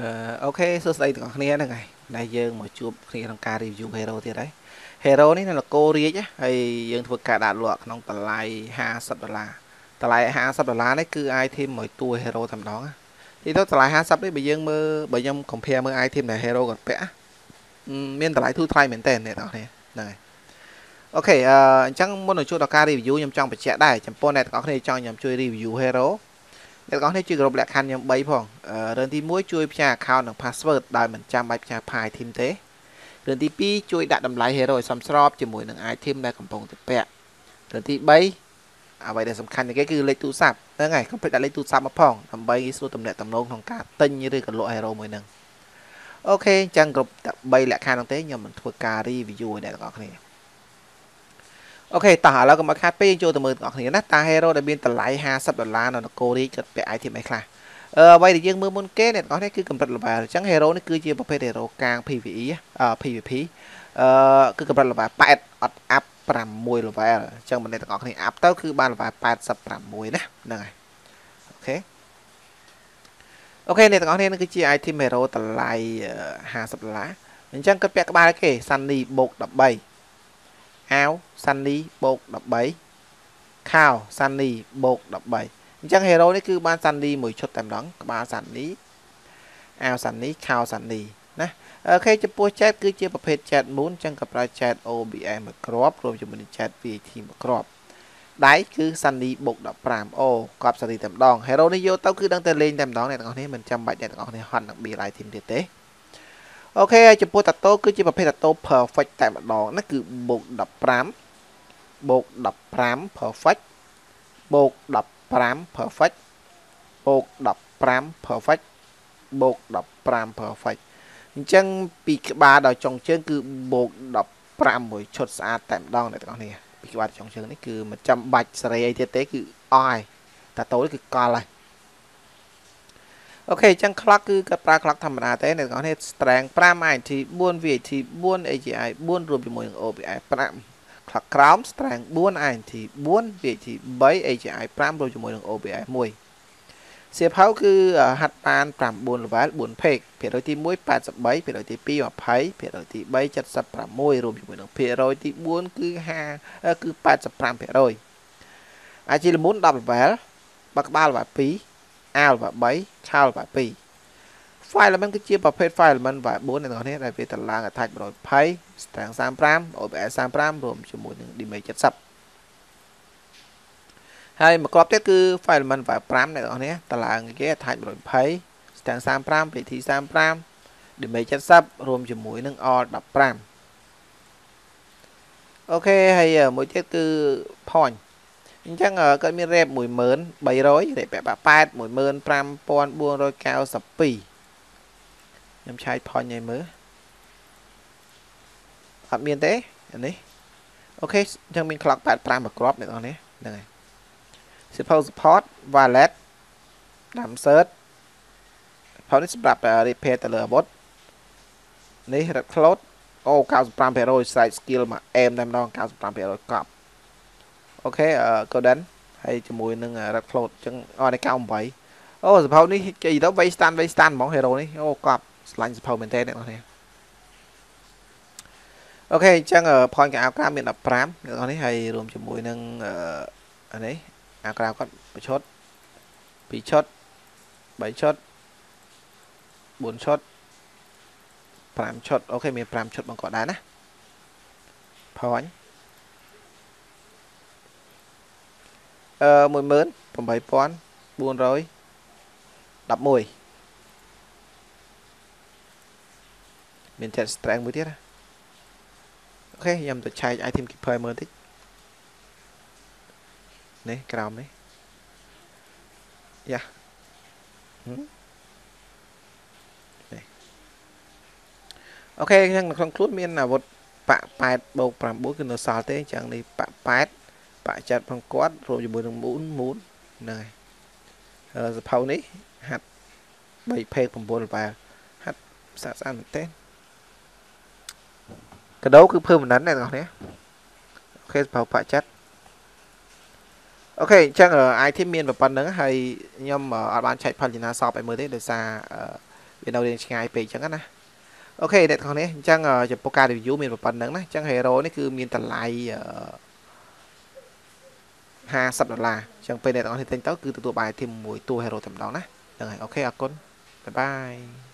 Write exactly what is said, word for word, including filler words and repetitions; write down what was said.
អូខេសួស្តីទាំងអស់គ្នាហ្នឹងហើយដែលយើងមកជួបគ្នាក្នុងការ review hero ទៀតហើយ hero នេះនៅនគររាជហើយយើងធ្វើការដាក់លក់ក្នុងតម្លៃห้าสิบដុល្លារតម្លៃห้าสิบដុល្លារនេះគឺ item មួយតួ hero តែម្ដងទីទៅតម្លៃห้าสิบនេះបើយើងមើលបើខ្ញុំ compare មើល item ដែល hero គាត់ពាក់មានតម្លៃធូរថ្លៃមែនតើអ្នកទាំងអស់គ្នាហ្នឹងហើយអូខេអញ្ចឹងមុននឹងចូលដល់ការ review ខ្ញុំចង់បញ្ជាក់ដែរចំពោះអ្នកទាំងអស់គ្នាចង់ខ្ញុំជួយ review hero អ្នកទាំងអស់គ្នាជួយគ្រប់លក្ខខណ្ឌខ្ញុំ3ផងរឿងទីមួយជួយផ្ញើ account និង password ដោយមិនចាំបាច់ផ្ញើ file item ទេរឿងទីពីរជួយដាក់តម្លៃ hero ឲ្យសមស្របជាមួយនឹង item ដែលកំពុងតែពាក់រឿងទីបីអ្វីដែលសំខាន់ជាងគេគឺលេខទូរស័ព្ទហ្នឹងហើយកុំភ្លេចដាក់លេខទូរស័ព្ទមកផងដើម្បីស្រួលទំនាក់ទំនងក្នុងការទិញឬក៏លក់ hero មួយហ្នឹងអូខេអញ្ចឹងគ្រប់បីលក្ខខណ្ឌហ្នឹងទេខ្ញុំនឹងធ្វើការ review ឲ្យអ្នកទាំងអស់គ្នាអូខេតោះឥឡូវកុំឲ្យខាតពេកចូលទៅមើលទាំងអស់គ្នាណាតា hero ដែលមានតម្លៃห้าสิบដុល្លារនៅនគររាជគាត់ពាក់ item អីខ្លះអឺអ្វីដែលយើងមើលមុនគេអ្នកទាំងអស់នេះគឺកម្រិត level អញ្ចឹង hero នេះគឺជាប្រភេទ hero កាង PVE អឺ PVP អឺគឺកម្រិត level แปดអត់ up หก level អញ្ចឹងអ្នកទាំងអស់គ្នា up ទៅគឺបាន level แปดสิบหกណាហ្នឹងហើយអូខេអូខេអ្នកទាំងអស់គ្នានេះគឺជា item hero តម្លៃห้าสิบដុល្លារអញ្ចឹងគាត់ពាក់ក្បាលគេ Sunny បូក13អាវ Sunny បូក13ខោ Sunny បូក13អញ្ចឹង hero នេះគឺបាន Sunny មួយឈុតតែម្ដងក្បាល Sunny អាវ Sunny ខោ Sunny ណាអូខេចំពោះ chat គឺជាប្រភេទ chat moon អញ្ចឹងក៏ប្រើ chat អូ ប៊ី អេម មួយគ្រាប់រួមជាមួយនឹង chat វី I ធី មួយគ្រាប់ដៃគឺ Sunny បូក15អូកប់ Sunny តែម្ដង hero នេះយកទៅគឺដឹងតែលេងតែម្ដងអ្នកទាំងអស់គ្នាមិនចាំបាច់អ្នកទាំងអស់គ្នាហត់នឹង build item ទៀតទេអូខេចំពោះតាតូគឺជាប្រភេទតាតូ perfect តែម្ដងណាគឺបូក15បូក15 perfect បូក15 perfect បូក15 perfect បូក15 perfect អញ្ចឹងពីក្បាលដល់ចុងជើងគឺបូក15មួយឈុតស្អាតតែម្ដងអ្នកទាំងអស់គ្នាពីក្បាលដល់ចុងជើងនេះគឺមិនចាំបាច់សេរីអីទៀតទេគឺអស់ហើយតាតូនេះគឺកលហើយអូខេអញ្ចឹង clock គឺគាត់ប្រើ clock ធម្មតាទេអ្នកទាំងអស់គ្នា strength 5 i nt 4 v i t 4 a g i 4រួមជាមួយនឹង o b i 5 clock ក្រោម strength 4 i nt 4 v i t 3 a g i 5រួមជាមួយនឹង o b i 1សៀវភៅគឺហាត់បាន9 level 4 page ភាគរយទី1 83ភាគរយទី2 20ភាគរយទី3 76រួមជាមួយនឹងភាគរយទី4គឺ5គឺ85ភាគរយអាជីលមុន10 level បាក់ក្បាល level 2អាវ level 3ខោ level 2 file element គឺជាប្រភេទ file element level 4អ្នកនរនេះដែលវាតម្លើង attach một trăm hai mươi strength 35 o b i 35រួមជាមួយនឹង damage 70ហើយមួយគ្រាប់ទៀតគឺ file element level 5អ្នកនរនេះតម្លើងគេ attach một trăm hai mươi strength 35 pt 35 damage 70រួមជាមួយនឹង all 15អូខេហើយមួយទៀតគឺ point អញ្ចឹងគាត់មាន rep một nghìn ba trăm រេប8 một nghìn năm trăm chín mươi haiខ្ញុំឆាយ point ឲ្យមើលអត់មានទេអានេះអូខេអញ្ចឹងមាន clock 85មួយគ្រាប់អ្នកនរនេះហ្នឹងហើយ support support wallet dam search ផលនេះសម្រាប់ repair ទៅលើអាវុធនេះ red cloth អូ 95% side skill មក aim តែម្ដង 95% កប់អូខេ golden ហើយជាមួយនឹង red cloth អញ្ចឹងអត់នេះ98អូសភៅនេះនិយាយទៅ way stand way stand ហ្មង hero នេះអូកប់ស្លាញ់សភៅមែនទេអ្នកនរនេះអូខេអញ្ចឹង point កៅអៅក្រៅមាន15អ្នកនរនេះហើយរួមជាមួយនឹងអានេះអាក្រៅគាត់មួយឈុតពីរឈុតបីឈុតបួនឈុត5ឈុតអូខេមាន5ឈុតបងគាត់ដែរណា point អឺ một nghìn tám trăm bốn trăm mười mộtមាន chat strength មួយទៀតណាអូខេខ្ញុំទៅឆែក item keeper មើលតិចនេះក្រោមនេះយ៉ានេះអូខេអញ្ចឹងនៅក្នុងខ្លួនមានអាវុធបាក់8បូក9គឺនៅសល់ទេអញ្ចឹងនេះបាក់8បាក់ចិត្តផងគាត់រួមជាមួយនឹងមូនមូនហ្នឹងហើយសភៅនេះហាត់3 page 9 level ហាត់ស្អាតស្អាតមែនទេកដោគឺ permanent អ្នកនរនេះអូខេសភៅបាក់ចិត្តអូខេអញ្ចឹង item មានប៉ុណ្្នឹងហើយខ្ញុំអត់បានឆែកផលចនាសពឲ្យមើលទេដោយសារវានៅរៀងឆ្ងាយពេកអញ្ចឹងណាអូខេអ្នកទាំងនេះអញ្ចឹងចំពោះការ review មានប៉ុណ្្នឹងណាអញ្ចឹង hero នេះគឺមានតម្លៃห้าสิบដុល្លារអញ្ចឹងពេលអ្នកទាំងនេះទិញទៅគឺទទួលបាន item មួយតួ hero តែម្ដងណាហ្នឹងហើយអូខេអរគុណបាយបាយ